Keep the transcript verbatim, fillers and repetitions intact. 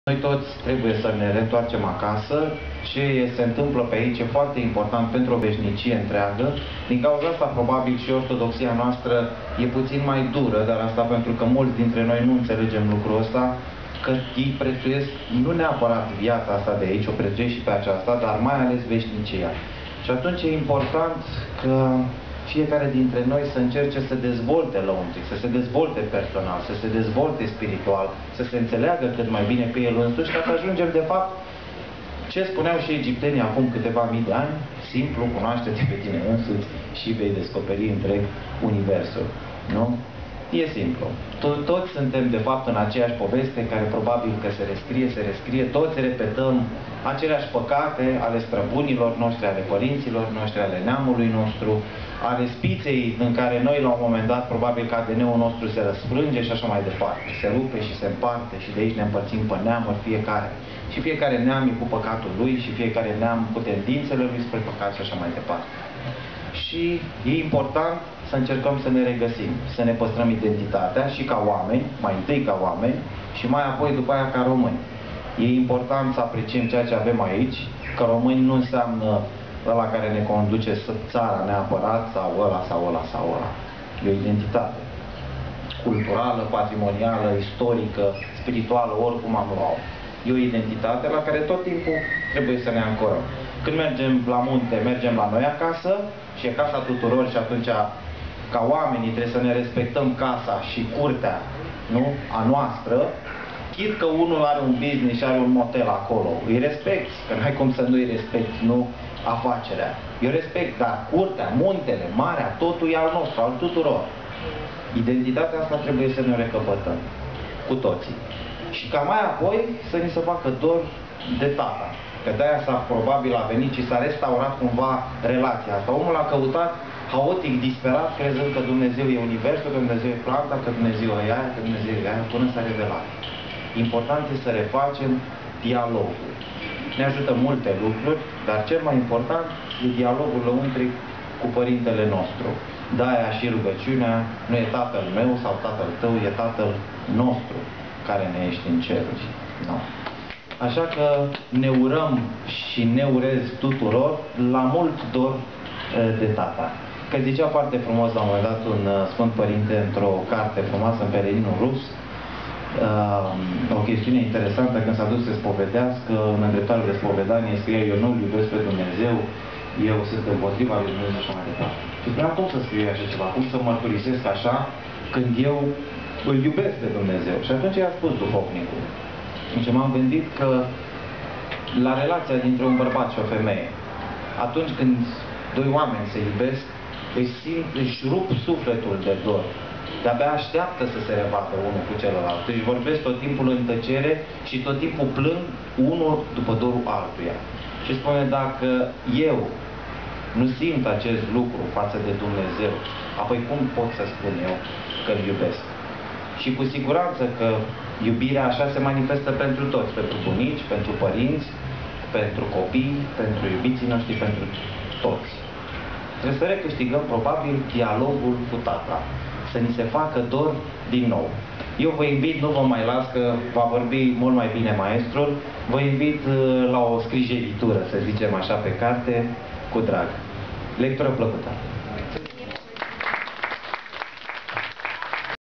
Noi toți trebuie să ne reîntoarcem acasă. Ce se întâmplă pe aici e foarte important pentru o veșnicie întreagă. Din cauza asta, probabil, și ortodoxia noastră e puțin mai dură, dar asta pentru că mulți dintre noi nu înțelegem lucrul ăsta, că ei prețuiesc nu neapărat viața asta de aici, o prețuiesc și pe aceasta, dar mai ales veșnicia. Și atunci e important că fiecare dintre noi să încerce să dezvolte lăuntric, să se dezvolte personal, să se dezvolte spiritual, să se înțeleagă cât mai bine pe el însuși, ca să ajungem, de fapt, ce spuneau și egiptenii acum câteva mii de ani, simplu, cunoaște-te pe tine însuți și vei descoperi întreg universul. Nu? E simplu. Toți suntem, de fapt, în aceeași poveste, care probabil că se rescrie, se rescrie, toți repetăm aceleași păcate ale străbunilor noștri, ale părinților noștri, ale neamului nostru, ale spiței în care noi, la un moment dat, probabil că A D N-ul nostru se răsfrânge și așa mai departe. Se rupe și se împarte și de aici ne împărțim pe neamuri fiecare. Și fiecare neam e cu păcatul lui și fiecare neam cu tendințele lui spre păcat și așa mai departe. Și e important să încercăm să ne regăsim, să ne păstrăm identitatea și ca oameni, mai întâi ca oameni și mai apoi după aia ca români. E important să apreciem ceea ce avem aici, că români nu înseamnă ăla care ne conduce țara neapărat, sau ăla, sau ăla, sau ăla. E o identitate culturală, patrimonială, istorică, spirituală, oricum am luat. E o identitate la care tot timpul trebuie să ne ancorăm. Când mergem la munte, mergem la noi acasă și e casa tuturor și atunci, ca oamenii, trebuie să ne respectăm casa și curtea, nu? A noastră. Chit că unul are un business și are un motel acolo, îi respecti, că n-ai cum să nu-i respecti, nu afacerea. Eu respect, dar curtea, muntele, marea, totul e al nostru, al tuturor. Identitatea asta trebuie să ne recăpătăm cu toții. Și ca mai apoi să ni se facă dor de tata. Că de-aia s-a probabil a venit și s-a restaurat cumva relația asta. Omul a căutat haotic, disperat, crezând că Dumnezeu e universul, că Dumnezeu e planta, că Dumnezeu e aia, că Dumnezeu e aia, până s-a revelat. Important este să refacem dialogul. Ne ajută multe lucruri, dar cel mai important e dialogul lăuntric cu Părintele nostru. De-aia și rugăciunea nu e Tatăl meu sau Tatăl tău, e Tatăl nostru care ne ești în ceruri. No. Așa că ne urăm și ne urez tuturor la mult dor de tata. Că zicea foarte frumos la un moment dat un Sfânt Părinte într-o carte frumoasă în Pelerinul rus, uh, o chestiune interesantă, când s-a dus să spovedească, în îndreptarea de spovedanie scrie: eu nu-L iubesc pe Dumnezeu, eu sunt împotriva lui Dumnezeu și așa mai departe. Și spuneam, cum să scriu așa ceva, cum să mărturisesc așa când eu îl iubesc pe Dumnezeu? Și atunci i-a spus duhovnicul. Și m-am gândit că la relația dintre un bărbat și o femeie, atunci când doi oameni se iubesc, își simt, își rup sufletul de dor. De-abia așteaptă să se revadă unul cu celălalt. Își vorbesc tot timpul în tăcere și tot timpul plâng unul după dorul altuia. Și spune, dacă eu nu simt acest lucru față de Dumnezeu, apoi cum pot să spun eu că îl iubesc? Și cu siguranță că iubirea așa se manifestă pentru toți, pentru bunici, pentru părinți, pentru copii, pentru iubiții noștri, pentru toți. Trebuie să recâștigăm, probabil, dialogul cu tata. Să ni se facă dor din nou. Eu vă invit, nu vă mai las, că va vorbi mult mai bine maestrul, vă invit la o scrijeritură, să zicem așa, pe carte, cu drag. Lectură plăcută!